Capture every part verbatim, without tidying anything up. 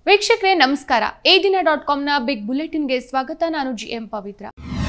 ವೀಕ್ಷಕರೇ ನಮಸ್ಕಾರ. ಎ ದಿನ ಡಾಟ್ ಕಾಮ್ ನ ಬಿಗ್ ಬುಲೆಟಿನ್ ಗೆ ಸ್ವಾಗತ. ನಾನು ಜಿ ಎಂ ಪವಿತ್ರ.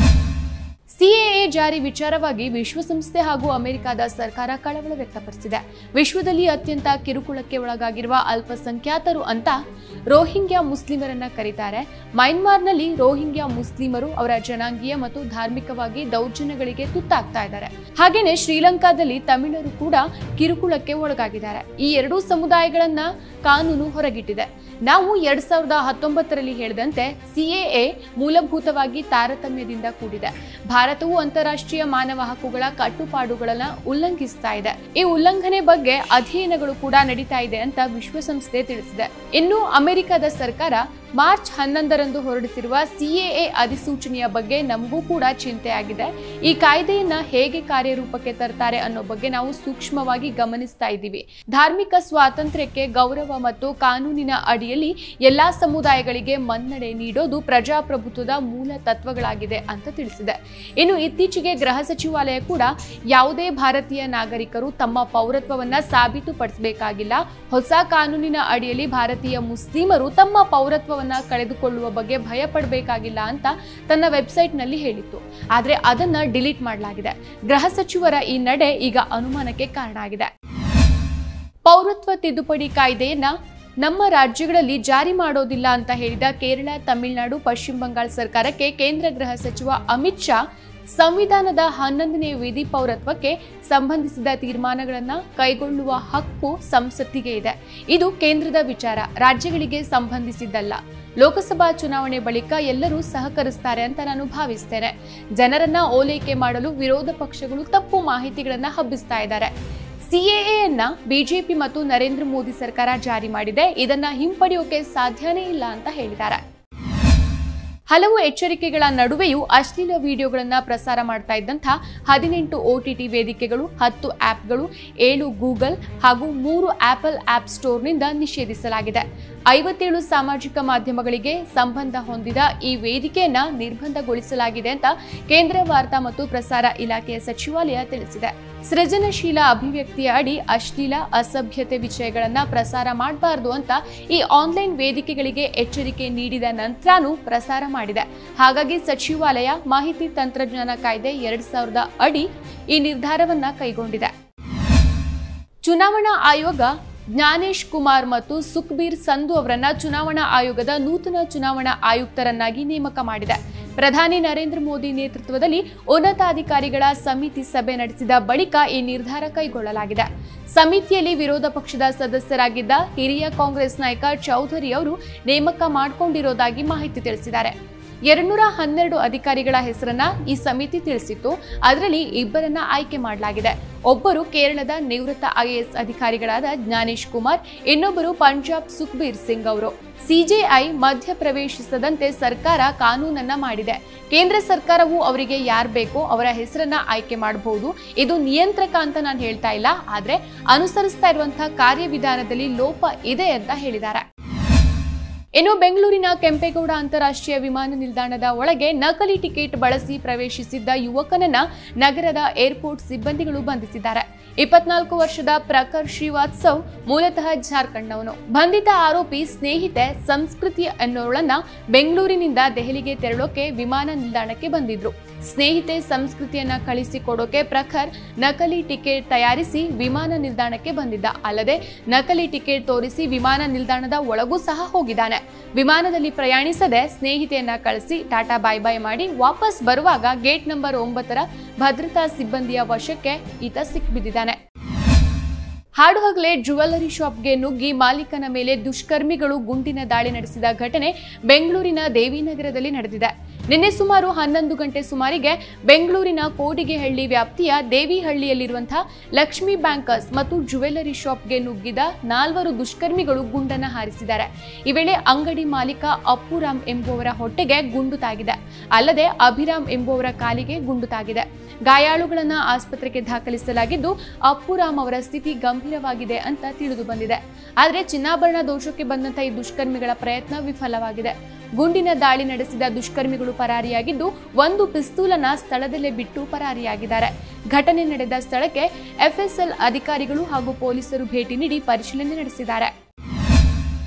ಸಿಎಎ ಜಾರಿ ವಿಚಾರವಾಗಿ ವಿಶ್ವಸಂಸ್ಥೆ ಹಾಗೂ ಅಮೆರಿಕದ ಸರ್ಕಾರ ಕಳವಳ ವ್ಯಕ್ತಪಡಿಸಿದೆ. ವಿಶ್ವದಲ್ಲಿ ಅತ್ಯಂತ ಕಿರುಕುಳಕ್ಕೆ ಒಳಗಾಗಿರುವ ಅಲ್ಪಸಂಖ್ಯಾತರು ಅಂತ ರೋಹಿಂಗ್ಯಾ ಮುಸ್ಲಿಮರನ್ನ ಕರೀತಾರೆ. ಮಯನ್ಮಾರ್ನಲ್ಲಿ ರೋಹಿಂಗ್ಯಾ ಮುಸ್ಲಿಮರು ಅವರ ಜನಾಂಗೀಯ ಮತ್ತು ಧಾರ್ಮಿಕವಾಗಿ ದೌರ್ಜನ್ಯಗಳಿಗೆ ತುತ್ತಾಗ್ತಾ ಇದ್ದಾರೆ. ಹಾಗೇನೆ ಶ್ರೀಲಂಕಾದಲ್ಲಿ ತಮಿಳರು ಕೂಡ ಕಿರುಕುಳಕ್ಕೆ ಒಳಗಾಗಿದ್ದಾರೆ. ಈ ಎರಡೂ ಸಮುದಾಯಗಳನ್ನ ಕಾನೂನು ಹೊರಗಿಟ್ಟಿದೆ. ನಾವು ಎರಡ್ ಸಾವಿರದ ಹತ್ತೊಂಬತ್ತರಲ್ಲಿ ಹೇಳಿದಂತೆ ಸಿಎಎ ಮೂಲಭೂತವಾಗಿ ತಾರತಮ್ಯದಿಂದ ಕೂಡಿದೆ. ಭಾರತವು ಅಂತಾರಾಷ್ಟ್ರೀಯ ಮಾನವ ಹಕ್ಕುಗಳ ಕಟ್ಟುಪಾಡುಗಳನ್ನು ಉಲ್ಲಂಘಿಸ್ತಾ ಇದೆ. ಈ ಉಲ್ಲಂಘನೆ ಬಗ್ಗೆ ಅಧ್ಯಯನಗಳು ಕೂಡ ನಡೀತಾ ಇದೆ ಅಂತ ವಿಶ್ವಸಂಸ್ಥೆ ತಿಳಿಸಿದೆ. ಇನ್ನು ಅಮೆರಿಕದ ಸರ್ಕಾರ ಮಾರ್ಚ್ ಹನ್ನೊಂದರಂದು ಹೊರಡಿಸಿರುವ ಸಿಎಎ ಅಧಿಸೂಚನೆಯ ಬಗ್ಗೆ ನಮಗೂ ಕೂಡ ಚಿಂತೆ ಆಗಿದೆ. ಈ ಕಾಯ್ದೆಯನ್ನ ಹೇಗೆ ಕಾರ್ಯರೂಪಕ್ಕೆ ತರ್ತಾರೆ ಅನ್ನೋ ಬಗ್ಗೆ ನಾವು ಸೂಕ್ಷ್ಮವಾಗಿ ಗಮನಿಸ್ತಾ ಇದ್ದೀವಿ. ಧಾರ್ಮಿಕ ಸ್ವಾತಂತ್ರ್ಯಕ್ಕೆ ಗೌರವ ಮತ್ತು ಕಾನೂನಿನ ಅಡಿಯಲ್ಲಿ ಎಲ್ಲಾ ಸಮುದಾಯಗಳಿಗೆ ಮನ್ನಣೆ ನೀಡೋದು ಪ್ರಜಾಪ್ರಭುತ್ವದ ಮೂಲ ತತ್ವಗಳಾಗಿದೆ ಅಂತ ತಿಳಿಸಿದೆ. ಇನ್ನು ಇತ್ತೀಚೆಗೆ ಗೃಹ ಸಚಿವಾಲಯ ಕೂಡ ಯಾವುದೇ ಭಾರತೀಯ ನಾಗರಿಕರು ತಮ್ಮ ಪೌರತ್ವವನ್ನ ಸಾಬೀತುಪಡಿಸಬೇಕಾಗಿಲ್ಲ. ಹೊಸ ಕಾನೂನಿನ ಅಡಿಯಲ್ಲಿ ಭಾರತೀಯ ಮುಸ್ಲಿಮರು ತಮ್ಮ ಪೌರತ್ವ ಕಳೆದುಕೊಳ್ಳುವ ಬಗ್ಗೆ ಭಯ ಪಡಬೇಕಾಗಿಲ್ಲ ಅಂತ ತನ್ನ ವೆಬ್ಸೈಟ್ ನಲ್ಲಿ ಹೇಳಿತ್ತು. ಆದ್ರೆ ಅದನ್ನ ಡಿಲೀಟ್ ಮಾಡಲಾಗಿದೆ. ಗೃಹ ಸಚಿವರ ಈ ನಡೆ ಈಗ ಅನುಮಾನಕ್ಕೆ ಕಾರಣ ಆಗಿದೆ. ಪೌರತ್ವ ತಿದ್ದುಪಡಿ ಕಾಯ್ದೆಯನ್ನ ನಮ್ಮ ರಾಜ್ಯಗಳಲ್ಲಿ ಜಾರಿ ಮಾಡೋದಿಲ್ಲ ಅಂತ ಹೇಳಿದ ಕೇರಳ, ತಮಿಳುನಾಡು, ಪಶ್ಚಿಮ ಬಂಗಾಳ ಸರ್ಕಾರಕ್ಕೆ ಕೇಂದ್ರ ಗೃಹ ಸಚಿವ ಅಮಿತ್ ಶಾ ಸಂವಿಧಾನದ ಹನ್ನೊಂದನೇ ವಿಧಿ ಪೌರತ್ವಕ್ಕೆ ಸಂಬಂಧಿಸಿದ ತೀರ್ಮಾನಗಳನ್ನು ಕೈಗೊಳ್ಳುವ ಹಕ್ಕು ಸಂಸತ್ತಿಗೆ ಇದೆ. ಇದು ಕೇಂದ್ರದ ವಿಚಾರ, ರಾಜ್ಯಗಳಿಗೆ ಸಂಬಂಧಿಸಿದ್ದಲ್ಲ. ಲೋಕಸಭಾ ಚುನಾವಣೆ ಬಳಿಕ ಎಲ್ಲರೂ ಸಹಕರಿಸ್ತಾರೆ ಅಂತ ನಾನು ಭಾವಿಸ್ತೇನೆ. ಜನರನ್ನ ಓಲೈಕೆ ಮಾಡಲು ವಿರೋಧ ಪಕ್ಷಗಳು ತಪ್ಪು ಮಾಹಿತಿಗಳನ್ನ ಹಬ್ಬಿಸ್ತಾ ಇದ್ದಾರೆ. ಸಿಎಎಯನ್ನ ಬಿಜೆಪಿ ಮತ್ತು ನರೇಂದ್ರ ಮೋದಿ ಸರ್ಕಾರ ಜಾರಿ ಮಾಡಿದೆ. ಇದನ್ನ ಹಿಂಪಡೆಯೋಕೆ ಸಾಧ್ಯನೇ ಇಲ್ಲ ಅಂತ ಹೇಳಿದ್ದಾರೆ. ಹಲವು ಎಚ್ಚರಿಕೆಗಳ ನಡುವೆಯೂ ಅಶ್ಲೀಲ ವಿಡಿಯೋಗಳನ್ನು ಪ್ರಸಾರ ಮಾಡ್ತಾ ಇದ್ದಂತಹ ಹದಿನೆಂಟು ಒಟಿಟಿ ವೇದಿಕೆಗಳು, ಹತ್ತು ಆಪ್ಗಳು, ಏಳು ಗೂಗಲ್ ಹಾಗೂ ಮೂರು ಆಪಲ್ ಆಪ್ ಸ್ಟೋರ್ನಿಂದ ನಿಷೇಧಿಸಲಾಗಿದೆ. ಐವತ್ತೇಳು ಸಾಮಾಜಿಕ ಮಾಧ್ಯಮಗಳಿಗೆ ಸಂಬಂಧ ಹೊಂದಿದ ಈ ವೇದಿಕೆಯನ್ನ ನಿರ್ಬಂಧಗೊಳಿಸಲಾಗಿದೆ ಅಂತ ಕೇಂದ್ರ ವಾರ್ತಾ ಮತ್ತು ಪ್ರಸಾರ ಇಲಾಖೆಯ ಸಚಿವಾಲಯ ತಿಳಿಸಿದೆ. ಸೃಜನಶೀಲ ಅಭಿವ್ಯಕ್ತಿಯ ಅಡಿ ಅಶ್ಲೀಲ, ಅಸಭ್ಯತೆ ವಿಷಯಗಳನ್ನ ಪ್ರಸಾರ ಮಾಡಬಾರದು ಅಂತ ಈ ಆನ್ಲೈನ್ ವೇದಿಕೆಗಳಿಗೆ ಎಚ್ಚರಿಕೆ ನೀಡಿದ ನಂತರನೂ ಪ್ರಸಾರ ಮಾಡಿದೆ. ಹಾಗಾಗಿ ಸಚಿವಾಲಯ ಮಾಹಿತಿ ತಂತ್ರಜ್ಞಾನ ಕಾಯ್ದೆ ಎರಡ್ ಸಾವಿರದ ಅಡಿ ಈ ನಿರ್ಧಾರವನ್ನ ಕೈಗೊಂಡಿದೆ. ಚುನಾವಣಾ ಆಯೋಗ ಜ್ಞಾನೇಶ್ ಕುಮಾರ್ ಮತ್ತು ಸುಖ್ಬೀರ್ ಸಂಧು ಅವರನ್ನ ಚುನಾವಣಾ ಆಯೋಗದ ನೂತನ ಚುನಾವಣಾ ಆಯುಕ್ತರನ್ನಾಗಿ ನೇಮಕ ಮಾಡಿದೆ. ಪ್ರಧಾನಿ ನರೇಂದ್ರ ಮೋದಿ ನೇತೃತ್ವದಲ್ಲಿ ಉನ್ನತಾಧಿಕಾರಿಗಳ ಸಮಿತಿ ಸಭೆ ನಡೆಸಿದ ಬಳಿಕ ಈ ನಿರ್ಧಾರ ಕೈಗೊಳ್ಳಲಾಗಿದೆ. ಸಮಿತಿಯಲ್ಲಿ ವಿರೋಧ ಪಕ್ಷದ ಸದಸ್ಯರಾಗಿದ್ದ ಹಿರಿಯ ಕಾಂಗ್ರೆಸ್ ನಾಯಕ ಚೌಧರಿ ಅವರು ನೇಮಕ ಮಾಡಿಕೊಂಡಿರೋದಾಗಿ ಮಾಹಿತಿ ತಿಳಿಸಿದ್ದಾರೆ. ಎರಡ್ನೂರ ಹನ್ನೆರಡು ಅಧಿಕಾರಿಗಳ ಹೆಸರನ್ನ ಈ ಸಮಿತಿ ತಿಳಿಸಿತ್ತು. ಅದರಲ್ಲಿ ಇಬ್ಬರನ್ನ ಆಯ್ಕೆ ಮಾಡಲಾಗಿದೆ. ಒಬ್ಬರು ಕೇರಳದ ನಿವೃತ್ತ ಐಎಎಸ್ ಅಧಿಕಾರಿಗಳಾದ ಜ್ಞಾನೇಶ್ ಕುಮಾರ್, ಇನ್ನೊಬ್ಬರು ಪಂಜಾಬ್ ಸುಖ್ಬೀರ್ ಸಿಂಗ್ ಅವರು. ಸಿಜೆಐ ಮಧ್ಯ ಪ್ರವೇಶಿಸದಂತೆ ಸರ್ಕಾರ ಕಾನೂನನ್ನ ಮಾಡಿದೆ. ಕೇಂದ್ರ ಸರ್ಕಾರವು ಅವರಿಗೆ ಯಾರು ಬೇಕೋ ಅವರ ಹೆಸರನ್ನ ಆಯ್ಕೆ ಮಾಡಬಹುದು. ಇದು ನಿಯಂತ್ರಕ ಅಂತ ನಾನು ಹೇಳ್ತಾ ಇಲ್ಲ, ಆದ್ರೆ ಅನುಸರಿಸ್ತಾ ಇರುವಂತಹ ಕಾರ್ಯವಿಧಾನದಲ್ಲಿ ಲೋಪ ಇದೆ ಅಂತ ಹೇಳಿದ್ದಾರೆ. ಇನ್ನು ಬೆಂಗಳೂರಿನ ಕೆಂಪೇಗೌಡ ಅಂತಾರಾಷ್ಟ್ರೀಯ ವಿಮಾನ ನಿಲ್ದಾಣದ ಒಳಗೆ ನಕಲಿ ಟಿಕೆಟ್ ಬಳಸಿ ಪ್ರವೇಶಿಸಿದ್ದ ಯುವಕನನ್ನ ನಗರದ ಏರ್ಪೋರ್ಟ್ ಸಿಬ್ಬಂದಿಗಳು ಬಂಧಿಸಿದ್ದಾರೆ. ಇಪ್ಪತ್ನಾಲ್ಕು ವರ್ಷದ ಪ್ರಖರ್ ಶ್ರೀವಾತ್ಸವ್ ಮೂಲತಃ ಜಾರ್ಖಂಡ್ನವನು. ಬಂಧಿತ ಆರೋಪಿ ಸ್ನೇಹಿತೆ ಸಂಸ್ಕೃತಿ ಅನ್ನೋಳನ್ನ ಬೆಂಗಳೂರಿನಿಂದ ದೆಹಲಿಗೆ ತೆರಳೋಕೆ ವಿಮಾನ ನಿಲ್ದಾಣಕ್ಕೆ ಬಂದಿದ್ರು. ಸ್ನೇಹಿತೆ ಸಂಸ್ಕೃತಿಯನ್ನ ಕಳಿಸಿಕೊಡೋಕೆ ಪ್ರಖರ್ ನಕಲಿ ಟಿಕೆಟ್ ತಯಾರಿಸಿ ವಿಮಾನ ನಿಲ್ದಾಣಕ್ಕೆ ಬಂದಿದ್ದ. ಅಲ್ಲದೆ ನಕಲಿ ಟಿಕೆಟ್ ತೋರಿಸಿ ವಿಮಾನ ನಿಲ್ದಾಣದ ಒಳಗೂ ಸಹ ಹೋಗಿದ್ದಾನೆ. ವಿಮಾನದಲ್ಲಿ ಪ್ರಯಾಣಿಸದೆ ಸ್ನೇಹಿತೆಯನ್ನ ಕಳಿಸಿ ಟಾಟಾ ಬಾಯ್ ಬಾಯ್ ಮಾಡಿ ವಾಪಸ್ ಬರುವಾಗ ಗೇಟ್ ನಂಬರ್ ಒಂಬತ್ತರ ಭದ್ರತಾ ಸಿಬ್ಬಂದಿಯ ವಶಕ್ಕೆ ಈತ ಸಿಕ್ಬಿದ್ದಿದ್ದಾನೆ. ಹಾಡುಹಗಲೇ ಜ್ಯುವೆಲ್ಲರಿ ಶಾಪ್ಗೆ ನುಗ್ಗಿ ಮಾಲೀಕನ ಮೇಲೆ ದುಷ್ಕರ್ಮಿಗಳು ಗುಂಡಿನ ದಾಳಿ ನಡೆಸಿದ ಘಟನೆ ಬೆಂಗಳೂರಿನ ದೇವಿನಗರದಲ್ಲಿ ನಡೆದಿದೆ. ನಿನ್ನೆ ಸುಮಾರು ಹನ್ನೊಂದು ಗಂಟೆ ಸುಮಾರಿಗೆ ಬೆಂಗಳೂರಿನ ಕೋಡಿಗೆಹಳ್ಳಿ ವ್ಯಾಪ್ತಿಯ ದೇವಿಹಳ್ಳಿಯಲ್ಲಿರುವಂತಹ ಲಕ್ಷ್ಮಿ ಬ್ಯಾಂಕರ್ಸ್ ಮತ್ತು ಜ್ಯುವೆಲ್ಲರಿ ಶಾಪ್ಗೆ ನುಗ್ಗಿದ ನಾಲ್ವರು ದುಷ್ಕರ್ಮಿಗಳು ಗುಂಡನ್ನ ಹಾರಿಸಿದ್ದಾರೆ. ಈ ವೇಳೆ ಅಂಗಡಿ ಮಾಲೀಕ ಅಪ್ಪುರಾಮ್ ಎಂಬುವರ ಹೊಟ್ಟೆಗೆ ಗುಂಡು ತಾಗಿದೆ. ಅಲ್ಲದೆ ಅಭಿರಾಮ್ ಎಂಬುವರ ಕಾಲಿಗೆ ಗುಂಡು ತಾಗಿದೆ. ಗಾಯಾಳುಗಳನ್ನ ಆಸ್ಪತ್ರೆಗೆ ದಾಖಲಿಸಲಾಗಿದ್ದು ಅಪ್ಪುರಾಮ್ ಅವರ ಸ್ಥಿತಿ ಗಂಭೀರವಾಗಿದೆ ಅಂತ ತಿಳಿದು ಬಂದಿದೆ. ಆದರೆ ಚಿನ್ನಾಭರಣ ದೋಷಕ್ಕೆ ಬಂದಂತಹ ಈ ದುಷ್ಕರ್ಮಿಗಳ ಪ್ರಯತ್ನ ವಿಫಲವಾಗಿದೆ. ಗುಂಡಿನ ದಾಳಿ ನಡೆಸಿದ ದುಷ್ಕರ್ಮಿಗಳು ಪರಾರಿಯಾಗಿದ್ದು ಒಂದು ಪಿಸ್ತೂಲನ್ನ ಸ್ಥಳದಲ್ಲೇ ಬಿಟ್ಟು ಪರಾರಿಯಾಗಿದ್ದಾರೆ. ಘಟನೆ ನಡೆದ ಸ್ಥಳಕ್ಕೆ ಎಫ್ಎಸ್ಎಲ್ ಅಧಿಕಾರಿಗಳು ಹಾಗೂ ಪೊಲೀಸರು ಭೇಟಿ ನೀಡಿ ಪರಿಶೀಲನೆ ನಡೆಸಿದ್ದಾರೆ.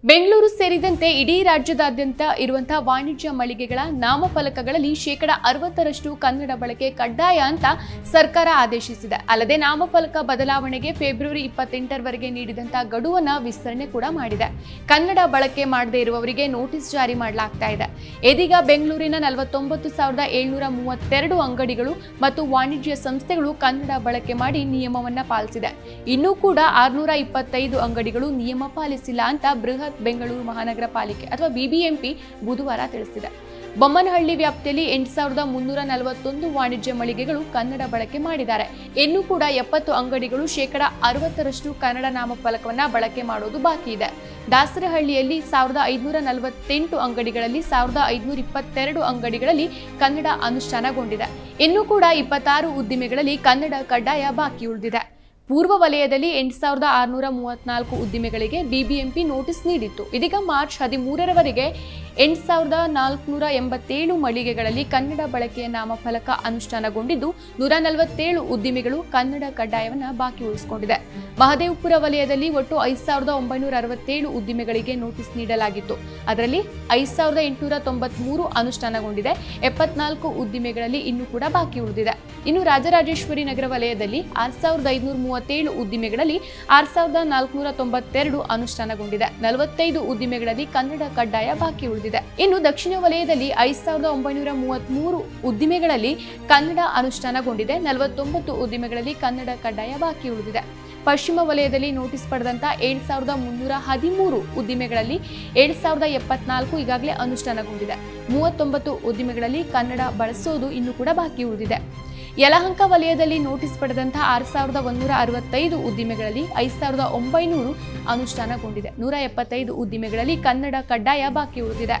ಬೆಂಗಳೂರು ಸೇರಿದಂತೆ ಇಡೀ ರಾಜ್ಯದಾದ್ಯಂತ ಇರುವಂತಹ ವಾಣಿಜ್ಯ ಮಳಿಗೆಗಳ ನಾಮಫಲಕಗಳಲ್ಲಿ ಶೇಕಡ ಅರವತ್ತರಷ್ಟು ಕನ್ನಡ ಬಳಕೆ ಕಡ್ಡಾಯ ಅಂತ ಸರ್ಕಾರ ಆದೇಶಿಸಿದೆ. ಅಲ್ಲದೆ ನಾಮಫಲಕ ಬದಲಾವಣೆಗೆ ಫೆಬ್ರವರಿ ಇಪ್ಪತ್ತೆಂಟರವರೆಗೆ ನೀಡಿದಂತಹ ಗಡುವನ್ನ ವಿಸ್ತರಣೆ ಕೂಡ ಮಾಡಿದೆ. ಕನ್ನಡ ಬಳಕೆ ಮಾಡದೇ ಇರುವವರಿಗೆ ನೋಟಿಸ್ ಜಾರಿ ಮಾಡಲಾಗ್ತಾ ಇದೆ. ಇದೀಗ ಬೆಂಗಳೂರಿನ ನಲವತ್ತೊಂಬತ್ತು ಸಾವಿರದ ಏಳ್ನೂರ ಮೂವತ್ತೆರಡು ಅಂಗಡಿಗಳು ಮತ್ತು ವಾಣಿಜ್ಯ ಸಂಸ್ಥೆಗಳು ಕನ್ನಡ ಬಳಕೆ ಮಾಡಿ ನಿಯಮವನ್ನ ಪಾಲಿಸಿದೆ. ಇನ್ನೂ ಕೂಡ ಆರ್ನೂರ ಇಪ್ಪತ್ತೈದು ಅಂಗಡಿಗಳು ನಿಯಮ ಪಾಲಿಸಿಲ್ಲ ಅಂತ ಬೃಹತ್ ಬೆಂಗಳೂರು ಮಹಾನಗರ ಪಾಲಿಕೆ ಅಥವಾ ಬಿಬಿಎಂಪಿ ಬುಧವಾರ ತಿಳಿಸಿದೆ. ಬೊಮ್ಮನಹಳ್ಳಿ ವ್ಯಾಪ್ತಿಯಲ್ಲಿ ಎಂಟು ಸಾವಿರದ ಮುನ್ನೂರ ನಲವತ್ತೊಂದು ವಾಣಿಜ್ಯ ಮಳಿಗೆಗಳು ಕನ್ನಡ ಬಳಕೆ ಮಾಡಿದ್ದಾರೆ. ಇನ್ನೂ ಕೂಡ ಎಪ್ಪತ್ತು ಅಂಗಡಿಗಳು ಶೇಕಡ ಅರವತ್ತರಷ್ಟು ಕನ್ನಡ ನಾಮಫಲಕವನ್ನ ಬಳಕೆ ಮಾಡೋದು ಬಾಕಿ ಇದೆ. ದಾಸರಹಳ್ಳಿಯಲ್ಲಿ ಸಾವಿರದ ಐದುನೂರ ನಲವತ್ತೆಂಟು ಅಂಗಡಿಗಳಲ್ಲಿ ಸಾವಿರದ ಐದುನೂರ ಇಪ್ಪತ್ತೆರಡು ಅಂಗಡಿಗಳಲ್ಲಿ ಕನ್ನಡ ಅನುಷ್ಠಾನಗೊಂಡಿದೆ. ಇನ್ನೂ ಕೂಡ ಇಪ್ಪತ್ತಾರು ಉದ್ದಿಮೆಗಳಲ್ಲಿ ಕನ್ನಡ ಕಡ್ಡಾಯ ಬಾಕಿ ಉಳಿದಿದೆ. ಪೂರ್ವ ವಲಯದಲ್ಲಿ ಎಂಟು ಸಾವಿರದ ಆರುನೂರ ಮೂವತ್ನಾಲ್ಕು ಉದ್ದಿಮೆಗಳಿಗೆ ಬಿಬಿಎಂಪಿ ನೋಟಿಸ್ ನೀಡಿತ್ತು. ಇದೀಗ ಮಾರ್ಚ್ ಹದಿಮೂರರವರೆಗೆ ಎಂಟು ಸಾವಿರದ ನಾಲ್ಕುನೂರ ಎಂಬತ್ತೇಳು ಮಳಿಗೆಗಳಲ್ಲಿ ಕನ್ನಡ ಬಳಕೆಯ ನಾಮಫಲಕ ಅನುಷ್ಠಾನಗೊಂಡಿದ್ದು ನೂರ ನಲವತ್ತೇಳು ಉದ್ದಿಮೆಗಳು ಕನ್ನಡ ಕಡ್ಡಾಯವನ್ನು ಬಾಕಿ ಉಳಿಸಿಕೊಂಡಿದೆ. ಮಹದೇವಪುರ ವಲಯದಲ್ಲಿ ಒಟ್ಟು ಐದು ಸಾವಿರದ ಒಂಬೈನೂರ ಅರವತ್ತೇಳು ಉದ್ದಿಮೆಗಳಿಗೆ ನೋಟಿಸ್ ನೀಡಲಾಗಿತ್ತು. ಅದರಲ್ಲಿ ಐದು ಸಾವಿರದ ಎಂಟುನೂರ ತೊಂಬತ್ಮೂರು ಅನುಷ್ಠಾನಗೊಂಡಿದೆ. ಎಪ್ಪತ್ನಾಲ್ಕು ಉದ್ದಿಮೆಗಳಲ್ಲಿ ಇನ್ನೂ ಕೂಡ ಬಾಕಿ ಉಳಿದಿದೆ. ಇನ್ನು ರಾಜರಾಜೇಶ್ವರಿ ನಗರ ವಲಯದಲ್ಲಿ ಆರು ಸಾವಿರದ ಐದುನೂರ ಮೂವತ್ತೇಳು ಉದ್ದಿಮೆಗಳಲ್ಲಿ ಆರು ಸಾವಿರದ ನಾಲ್ಕುನೂರ ತೊಂಬತ್ತೆರಡು ಅನುಷ್ಠಾನಗೊಂಡಿದೆ. ನಲವತ್ತೈದು ಉದ್ದಿಮೆಗಳಲ್ಲಿ ಕನ್ನಡ ಕಡ್ಡಾಯ ಬಾಕಿ ಉಳಿದಿದೆ. ಇನ್ನು ದಕ್ಷಿಣ ವಲಯದಲ್ಲಿ ಐದು ಸಾವಿರದ ಒಂಬೈನೂರ ಮೂವತ್ಮೂರು ಉದ್ದಿಮೆಗಳಲ್ಲಿ ಕನ್ನಡ ಅನುಷ್ಠಾನಗೊಂಡಿದೆ. ನಲವತ್ತೊಂಬತ್ತು ಉದ್ದಿಮೆಗಳಲ್ಲಿ ಕನ್ನಡ ಕಡ್ಡಾಯ ಬಾಕಿ ಉಳಿದಿದೆ. ಪಶ್ಚಿಮ ವಲಯದಲ್ಲಿ ನೋಟಿಸ್ ಪಡೆದಂತ ಏಳು ಸಾವಿರದ ಮುನ್ನೂರ ಹದಿಮೂರು ಉದ್ದಿಮೆಗಳಲ್ಲಿ ಏಳು ಸಾವಿರದ ಎಪ್ಪತ್ನಾಲ್ಕು ಈಗಾಗಲೇ ಅನುಷ್ಠಾನಗೊಂಡಿದೆ. ಮೂವತ್ತೊಂಬತ್ತು ಉದ್ದಿಮೆಗಳಲ್ಲಿ ಕನ್ನಡ ಬಳಸೋದು ಇನ್ನೂ ಕೂಡ ಬಾಕಿ ಉಳಿದಿದೆ. ಯಲಹಂಕ ವಲಯದಲ್ಲಿ ನೋಟಿಸ್ ಪಡೆದಂತಹ ಆರು ಸಾವಿರದ ಒಂದೂರ ಅರವತ್ತೈದು ಉದ್ದಿಮೆಗಳಲ್ಲಿ ಐದು ಸಾವಿರದ ಒಂಬೈನೂರು ಅನುಷ್ಠಾನಗೊಂಡಿದೆ. ನೂರ ಎಪ್ಪತ್ತೈದು ಉದ್ದಿಮೆಗಳಲ್ಲಿ ಕನ್ನಡ ಕಡ್ಡಾಯ ಬಾಕಿ ಉಳಿದಿದೆ.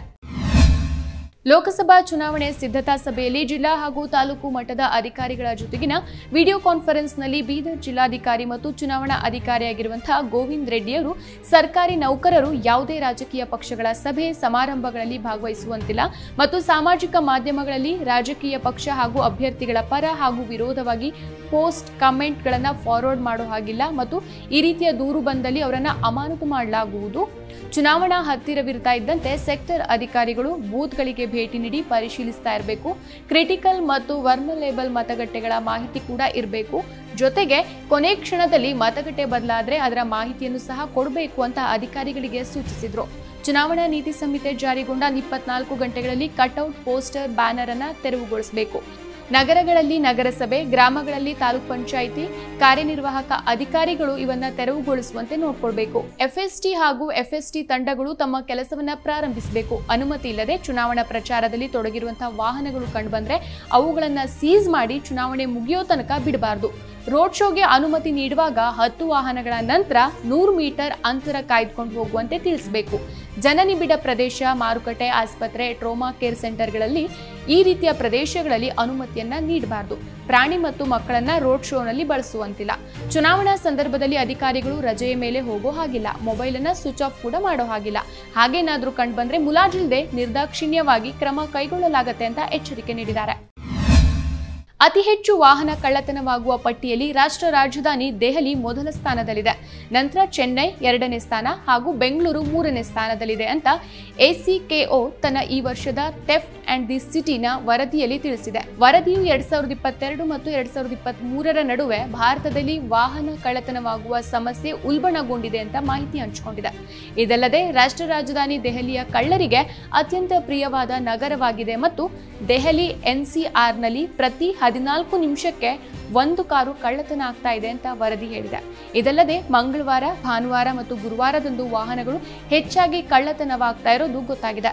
ಲೋಕಸಭಾ ಚುನಾವಣೆ ಸಿದ್ಧತಾ ಸಭೆಯಲ್ಲಿ ಜಿಲ್ಲಾ ಹಾಗೂ ತಾಲೂಕು ಮಟ್ಟದ ಅಧಿಕಾರಿಗಳ ಜೊತೆಗಿನ ವಿಡಿಯೋ ಕಾನ್ಫರೆನ್ಸ್ನಲ್ಲಿ ಬೀದರ್ ಜಿಲ್ಲಾಧಿಕಾರಿ ಮತ್ತು ಚುನಾವಣಾ ಅಧಿಕಾರಿಯಾಗಿರುವಂತಹ ಗೋವಿಂದ್ ರೆಡ್ಡಿಯವರು ಸರ್ಕಾರಿ ನೌಕರರು ಯಾವುದೇ ರಾಜಕೀಯ ಪಕ್ಷಗಳ ಸಭೆ ಸಮಾರಂಭಗಳಲ್ಲಿ ಭಾಗವಹಿಸುವಂತಿಲ್ಲ ಮತ್ತು ಸಾಮಾಜಿಕ ಮಾಧ್ಯಮಗಳಲ್ಲಿ ರಾಜಕೀಯ ಪಕ್ಷ ಹಾಗೂ ಅಭ್ಯರ್ಥಿಗಳ ಪರ ಹಾಗೂ ವಿರೋಧವಾಗಿ ಪೋಸ್ಟ್ ಕಮೆಂಟ್ಗಳನ್ನು ಫಾರ್ವರ್ಡ್ ಮಾಡೋ ಹಾಗಿಲ್ಲ ಮತ್ತು ಈ ರೀತಿಯ ದೂರು ಬಂದಲ್ಲಿ ಅವರನ್ನು ಅಮಾನತು ಮಾಡಲಾಗುವುದು. ಚುನಾವಣಾ ಹತ್ತಿರವಿರ್ತಾ ಇದ್ದಂತೆ ಸೆಕ್ಟರ್ ಅಧಿಕಾರಿಗಳು ಬೂತ್ಗಳಿಗೆ ಭೇಟಿ ನೀಡಿ ಪರಿಶೀಲಿಸ್ತಾ ಇರಬೇಕು. ಕ್ರಿಟಿಕಲ್ ಮತ್ತು ವರ್ನಲೇಬಲ್ ಮತಗಟ್ಟೆಗಳ ಮಾಹಿತಿ ಕೂಡ ಇರಬೇಕು. ಜೊತೆಗೆ ಕೊನೆ ಕ್ಷಣದಲ್ಲಿ ಮತಗಟ್ಟೆ ಬದಲಾದ್ರೆ ಅದರ ಮಾಹಿತಿಯನ್ನು ಸಹ ಕೊಡಬೇಕು ಅಂತ ಅಧಿಕಾರಿಗಳಿಗೆ ಸೂಚಿಸಿದ್ರು. ಚುನಾವಣಾ ನೀತಿ ಸಂಹಿತೆ ಜಾರಿಗೊಂಡ ಇಪ್ಪತ್ನಾಲ್ಕು ಗಂಟೆಗಳಲ್ಲಿ ಕಟ್ಔಟ್, ಪೋಸ್ಟರ್, ಬ್ಯಾನರ್ ಅನ್ನ ತೆರವುಗೊಳಿಸಬೇಕು. ನಗರಗಳಲ್ಲಿ ನಗರಸಭೆ, ಗ್ರಾಮಗಳಲ್ಲಿ ತಾಲೂಕ್ ಪಂಚಾಯಿತಿ ಕಾರ್ಯನಿರ್ವಾಹಕ ಅಧಿಕಾರಿಗಳು ಇವನ್ನ ತೆರವುಗೊಳಿಸುವಂತೆ ನೋಡ್ಕೊಳ್ಬೇಕು. ಎಫ್ಎಸ್ಟಿ ಹಾಗೂ ಎಫ್ಎಸ್ಟಿ ತಂಡಗಳು ತಮ್ಮ ಕೆಲಸವನ್ನ ಪ್ರಾರಂಭಿಸಬೇಕು. ಅನುಮತಿ ಇಲ್ಲದೆ ಚುನಾವಣಾ ಪ್ರಚಾರದಲ್ಲಿ ತೊಡಗಿರುವಂತಹ ವಾಹನಗಳು ಕಂಡುಬಂದ್ರೆ ಅವುಗಳನ್ನ ಸೀಸ್ ಮಾಡಿ ಚುನಾವಣೆ ಮುಗಿಯೋ ತನಕ ಬಿಡಬಾರದು. ರೋಡ್ ಶೋಗೆ ಅನುಮತಿ ನೀಡುವಾಗ ಹತ್ತು ವಾಹನಗಳ ನಂತರ ನೂರು ಮೀಟರ್ ಅಂತರ ಕಾಯ್ದುಕೊಂಡು ಹೋಗುವಂತೆ ತಿಳಿಸಬೇಕು. ಜನನಿಬಿಡ ಪ್ರದೇಶ, ಮಾರುಕಟ್ಟೆ, ಆಸ್ಪತ್ರೆ, ಟ್ರೋಮಾ ಕೇರ್ ಸೆಂಟರ್ಗಳಲ್ಲಿ ಈ ರೀತಿಯ ಪ್ರದೇಶಗಳಲ್ಲಿ ಅನುಮತಿಯನ್ನ ನೀಡಬಾರದು. ಪ್ರಾಣಿ ಮತ್ತು ಮಕ್ಕಳನ್ನ ರೋಡ್ ಶೋನಲ್ಲಿ ಬಳಸುವಂತಿಲ್ಲ. ಚುನಾವಣಾ ಸಂದರ್ಭದಲ್ಲಿ ಅಧಿಕಾರಿಗಳು ರಜೆಯ ಮೇಲೆ ಹೋಗೋ ಹಾಗಿಲ್ಲ. ಮೊಬೈಲ್ ಅನ್ನ ಸ್ವಿಚ್ ಆಫ್ ಕೂಡ ಮಾಡೋ ಹಾಗಿಲ್ಲ. ಹಾಗೇನಾದ್ರೂ ಕಂಡು ಬಂದ್ರೆ ಮುಲಾಜಿಲ್ಲದೆ ನಿರ್ದಾಕ್ಷಿಣ್ಯವಾಗಿ ಕ್ರಮ ಕೈಗೊಳ್ಳಲಾಗುತ್ತೆ ಅಂತ ಎಚ್ಚರಿಕೆ ನೀಡಿದ್ದಾರೆ. ಅತಿ ಹೆಚ್ಚು ವಾಹನ ಕಳ್ಳತನವಾಗುವ ಪಟ್ಟಿಯಲ್ಲಿ ರಾಷ್ಟ್ರ ರಾಜಧಾನಿ ದೆಹಲಿ ಮೊದಲ ಸ್ಥಾನದಲ್ಲಿದೆ. ನಂತರ ಚೆನ್ನೈ ಎರಡನೇ ಸ್ಥಾನ ಹಾಗೂ ಬೆಂಗಳೂರು ಮೂರನೇ ಸ್ಥಾನದಲ್ಲಿದೆ ಅಂತ ಎಸಿಕೆಒ ತನ್ನ ಈ ವರ್ಷದ ಥೆಫ್ಟ್ ಅಂಡ್ ದಿ ಸಿಟಿನ ವರದಿಯಲ್ಲಿ ತಿಳಿಸಿದೆ. ವರದಿಯು ಎರಡ್ ಸಾವಿರದ ಇಪ್ಪತ್ತೆರಡು ಮತ್ತು ಎರಡ್ ಸಾವಿರದ ಇಪ್ಪತ್ತ್ ಮೂರರ ನಡುವೆ ಭಾರತದಲ್ಲಿ ವಾಹನ ಕಳ್ಳತನವಾಗುವ ಸಮಸ್ಯೆ ಉಲ್ಬಣಗೊಂಡಿದೆ ಅಂತ ಮಾಹಿತಿ ಹಂಚಿಕೊಂಡಿದೆ. ಇದಲ್ಲದೆ ರಾಷ್ಟ್ರ ರಾಜಧಾನಿ ದೆಹಲಿಯ ಕಳ್ಳರಿಗೆ ಅತ್ಯಂತ ಪ್ರಿಯವಾದ ನಗರವಾಗಿದೆ ಮತ್ತು ದೆಹಲಿ ಎನ್ಸಿಆರ್ನಲ್ಲಿ ಪ್ರತಿ ಹದಿನಾಲ್ಕು ನಿಮಿಷಕ್ಕೆ ಒಂದು ಕಾರು ಕಳ್ಳತನ ಆಗ್ತಾ ಇದೆ ಅಂತ ವರದಿ ಹೇಳಿದೆ. ಇದಲ್ಲದೆ ಮಂಗಳವಾರ, ಭಾನುವಾರ ಮತ್ತು ಗುರುವಾರದಂದು ವಾಹನಗಳು ಹೆಚ್ಚಾಗಿ ಕಳ್ಳತನವಾಗ್ತಾ ಇರೋದು ಗೊತ್ತಾಗಿದೆ.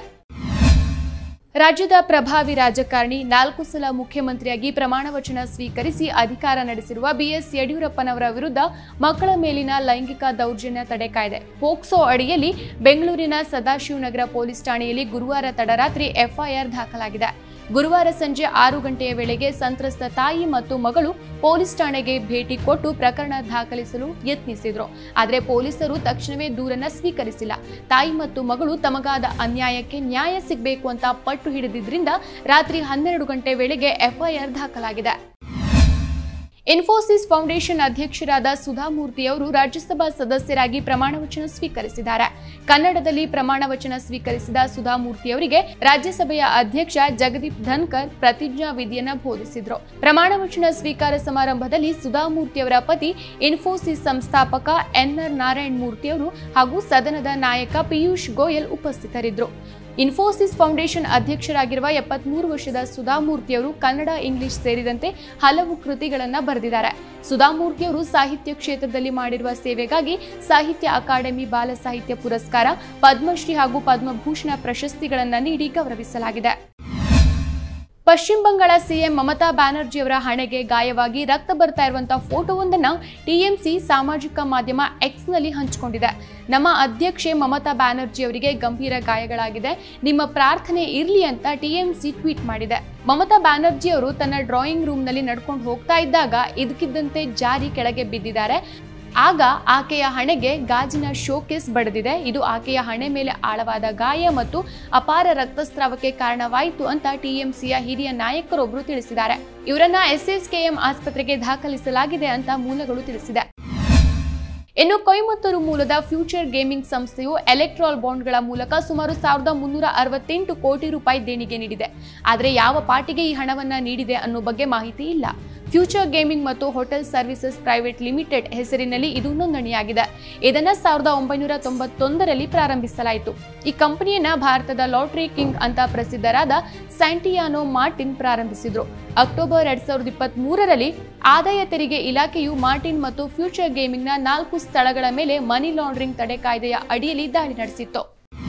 ರಾಜ್ಯದ ಪ್ರಭಾವಿ ರಾಜಕಾರಣಿ, ನಾಲ್ಕು ಸಲ ಮುಖ್ಯಮಂತ್ರಿಯಾಗಿ ಪ್ರಮಾಣ ವಚನ ಸ್ವೀಕರಿಸಿ ಅಧಿಕಾರ ನಡೆಸಿರುವ ಬಿಎಸ್ ಯಡಿಯೂರಪ್ಪನವರ ವಿರುದ್ಧ ಮಕ್ಕಳ ಮೇಲಿನ ಲೈಂಗಿಕ ದೌರ್ಜನ್ಯ ತಡೆ ಕಾಯ್ದೆ ಪೋಕ್ಸೋ ಅಡಿಯಲ್ಲಿ ಬೆಂಗಳೂರಿನ ಸದಾಶಿವನಗರ ಪೊಲೀಸ್ ಠಾಣೆಯಲ್ಲಿ ಗುರುವಾರ ತಡರಾತ್ರಿ ಎಫ್ಐಆರ್ ದಾಖಲಾಗಿದೆ. ಗುರುವಾರ ಸಂಜೆ ಆರು ಗಂಟೆಯ ವೇಳೆಗೆ ಸಂತ್ರಸ್ತ ತಾಯಿ ಮತ್ತು ಮಗಳು ಪೊಲೀಸ್ ಠಾಣೆಗೆ ಭೇಟಿ ಕೊಟ್ಟು ಪ್ರಕರಣ ದಾಖಲಿಸಲು ಯತ್ನಿಸಿದ್ರು. ಆದರೆ ಪೊಲೀಸರು ತಕ್ಷಣವೇ ದೂರನ್ನ ಸ್ವೀಕರಿಸಿಲ್ಲ. ತಾಯಿ ಮತ್ತು ಮಗಳು ತಮಗಾದ ಅನ್ಯಾಯಕ್ಕೆ ನ್ಯಾಯ ಸಿಗಬೇಕು ಅಂತ ಪಟ್ಟು ಹಿಡಿದಿದ್ರಿಂದ ರಾತ್ರಿ ಹನ್ನೆರಡು ಗಂಟೆ ವೇಳೆಗೆ ಎಫ್ಐಆರ್ ದಾಖಲಾಗಿದೆ. ಇನ್ಫೋಸಿಸ್ ಫೌಂಡೇಶನ್ ಅಧ್ಯಕ್ಷರಾದ ಸುಧಾ ಮೂರ್ತಿ ಅವರು ರಾಜ್ಯಸಭಾ ಸದಸ್ಯರಾಗಿ ಪ್ರಮಾಣ ವಚನ ಸ್ವೀಕರಿಸಿದ್ದಾರೆ. ಕನ್ನಡದಲ್ಲಿ ಪ್ರಮಾಣ ವಚನ ಸ್ವೀಕರಿಸಿದ ಸುಧಾ ಮೂರ್ತಿ ಅವರಿಗೆ ರಾಜ್ಯಸಭೆಯ ಅಧ್ಯಕ್ಷ ಜಗದೀಪ್ ಧನ್ಕರ್ ಪ್ರತಿಜ್ಞಾ ವಿಧಿಯನ್ನ ಬೋಧಿಸಿದರು. ಪ್ರಮಾಣ ವಚನ ಸ್ವೀಕಾರ ಸಮಾರಂಭದಲ್ಲಿ ಸುಧಾ ಮೂರ್ತಿ ಅವರ ಪತಿ ಇನ್ಫೋಸಿಸ್ ಸಂಸ್ಥಾಪಕ ಎನ್ ಆರ್ ನಾರಾಯಣ ಮೂರ್ತಿ ಅವರು ಹಾಗೂ ಸದನದ ನಾಯಕ ಪಿಯೂಷ್ ಗೋಯಲ್ ಉಪಸ್ಥಿತರಿದ್ದರು. ಇನ್ಫೋಸಿಸ್ ಫೌಂಡೇಶನ್ ಅಧ್ಯಕ್ಷರಾಗಿರುವ ಎಪ್ಪತ್ಮೂರು ವರ್ಷದ ಸುಧಾ ಮೂರ್ತಿ ಅವರು ಕನ್ನಡ, ಇಂಗ್ಲಿಷ್ ಸೇರಿದಂತೆ ಹಲವು ಕೃತಿಗಳನ್ನು ಬರೆದಿದ್ದಾರೆ. ಸುಧಾ ಮೂರ್ತಿ ಅವರು ಸಾಹಿತ್ಯ ಕ್ಷೇತ್ರದಲ್ಲಿ ಮಾಡಿರುವ ಸೇವೆಗಾಗಿ ಸಾಹಿತ್ಯ ಅಕಾಡೆಮಿ ಬಾಲ ಸಾಹಿತ್ಯ ಪುರಸ್ಕಾರ, ಪದ್ಮಶ್ರೀ ಹಾಗೂ ಪದ್ಮಭೂಷಣ ಪ್ರಶಸ್ತಿಗಳನ್ನು ನೀಡಿ ಗೌರವಿಸಲಾಗಿದೆ. ಪಶ್ಚಿಮ ಬಂಗಾಳ ಸಿಎಂ ಮಮತಾ ಬ್ಯಾನರ್ಜಿ ಅವರ ಹಣೆಗೆ ಗಾಯವಾಗಿ ರಕ್ತ ಬರ್ತಾ ಇರುವಂತಹ ಫೋಟೋವೊಂದನ್ನು ಟಿಎಂಸಿ ಸಾಮಾಜಿಕ ಮಾಧ್ಯಮ ಎಕ್ಸ್ ನಲ್ಲಿ ಹಂಚಿಕೊಂಡಿದೆ. ನಮ್ಮ ಅಧ್ಯಕ್ಷೆ ಮಮತಾ ಬ್ಯಾನರ್ಜಿ ಅವರಿಗೆ ಗಂಭೀರ ಗಾಯಗಳಾಗಿದೆ, ನಿಮ್ಮ ಪ್ರಾರ್ಥನೆ ಇರಲಿ ಅಂತ ಟಿಎಂಸಿ ಟ್ವೀಟ್ ಮಾಡಿದೆ. ಮಮತಾ ಬ್ಯಾನರ್ಜಿ ಅವರು ತನ್ನ ಡ್ರಾಯಿಂಗ್ ರೂಮ್ ನಲ್ಲಿ ನಡ್ಕೊಂಡು ಹೋಗ್ತಾ ಇದ್ದಾಗ ಇದಕ್ಕಿದ್ದಂತೆ ಜಾರಿ ಕೆಳಗೆ ಬಿದ್ದಿದ್ದಾರೆ. ಆಗ ಆಕೆಯ ಹಣೆಗೆ ಗಾಜಿನ ಶೋಕೇಸ್ ಬಡಿದಿದೆ. ಇದು ಆಕೆಯ ಹಣೆ ಮೇಲೆ ಆಳವಾದ ಗಾಯ ಮತ್ತು ಅಪಾರ ರಕ್ತಸ್ರಾವಕ್ಕೆ ಕಾರಣವಾಯಿತು ಅಂತ ಟಿಎಂಸಿಯ ಹಿರಿಯ ನಾಯಕರೊಬ್ಬರು ತಿಳಿಸಿದ್ದಾರೆ. ಇವರನ್ನ ಎಸ್ಎಸ್ಕೆಎಂ ಆಸ್ಪತ್ರೆಗೆ ದಾಖಲಿಸಲಾಗಿದೆ ಅಂತ ಮೂಲಗಳು ತಿಳಿಸಿದೆ. ಇನ್ನು ಕೊಯಮತ್ತೂರು ಮೂಲದ ಫ್ಯೂಚರ್ ಗೇಮಿಂಗ್ ಸಂಸ್ಥೆಯು ಎಲೆಕ್ಟ್ರಾಲ್ ಬಾಂಡ್ಗಳ ಮೂಲಕ ಸುಮಾರು ಸಾವಿರದ ಮುನ್ನೂರ ಅರವತ್ತೆಂಟು ಕೋಟಿ ರೂಪಾಯಿ ದೇಣಿಗೆ ನೀಡಿದೆ. ಆದರೆ ಯಾವ ಪಾರ್ಟಿಗೆ ಈ ಹಣವನ್ನ ನೀಡಿದೆ ಅನ್ನೋ ಬಗ್ಗೆ ಮಾಹಿತಿ ಇಲ್ಲ. ಫ್ಯೂಚರ್ ಗೇಮಿಂಗ್ ಮತ್ತು ಹೋಟೆಲ್ ಸರ್ವಿಸಸ್ ಪ್ರೈವೇಟ್ ಲಿಮಿಟೆಡ್ ಹೆಸರಿನಲ್ಲಿ ಇದು ನೋಂದಣಿಯಾಗಿದೆ. ಇದನ್ನ ಸಾವಿರದ ಒಂಬೈನೂರ ತೊಂಬತ್ತೊಂದರಲ್ಲಿ ಪ್ರಾರಂಭಿಸಲಾಯಿತು. ಈ ಕಂಪನಿಯನ್ನ ಭಾರತದ ಲಾಟರಿ ಕಿಂಗ್ ಅಂತ ಪ್ರಸಿದ್ಧರಾದ ಸ್ಯಾಂಟಿಯಾನೋ ಮಾರ್ಟಿನ್ ಪ್ರಾರಂಭಿಸಿದ್ರು. ಅಕ್ಟೋಬರ್ ಎರಡ್ ಸಾವಿರದ ಇಪ್ಪತ್ತ್ ಮೂರರಲ್ಲಿ ಆದಾಯ ತೆರಿಗೆ ಇಲಾಖೆಯು ಮಾರ್ಟಿನ್ ಮತ್ತು ಫ್ಯೂಚರ್ ಗೇಮಿಂಗ್ನ ನಾಲ್ಕು ಸ್ಥಳಗಳ ಮೇಲೆ ಮನಿ ಲಾಂಡ್ರಿಂಗ್ ತಡೆ ಕಾಯ್ದೆಯ ಅಡಿಯಲ್ಲಿ ದಾಳಿ ನಡೆಸಿತ್ತು.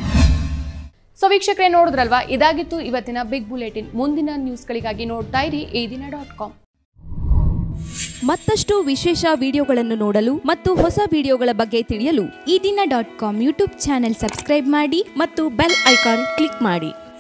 ಸೊ ವೀಕ್ಷಕರೇ, ನೋಡಿದ್ರಲ್ವಾ, ಇದಾಗಿತ್ತು ಇವತ್ತಿನ ಬಿಗ್ ಬುಲೆಟಿನ್. ಮುಂದಿನ ನ್ಯೂಸ್ಗಳಿಗಾಗಿ ನೋಡ್ತಾ ಇರಿ ಈ ದಿನ ಡಾಟ್ ಕಾಮ್. ಮತ್ತಷ್ಟು ವಿಶೇಷ ವಿಡಿಯೋಗಳನ್ನು ನೋಡಲು ಮತ್ತು ಹೊಸ ವಿಡಿಯೋಗಳ ಬಗ್ಗೆ ತಿಳಿಯಲು ಈ ದಿನ dot com YouTube channel subscribe ಮಾಡಿ ಮತ್ತು ಬೆಲ್ ಐಕಾನ್ ಕ್ಲಿಕ್ ಮಾಡಿ.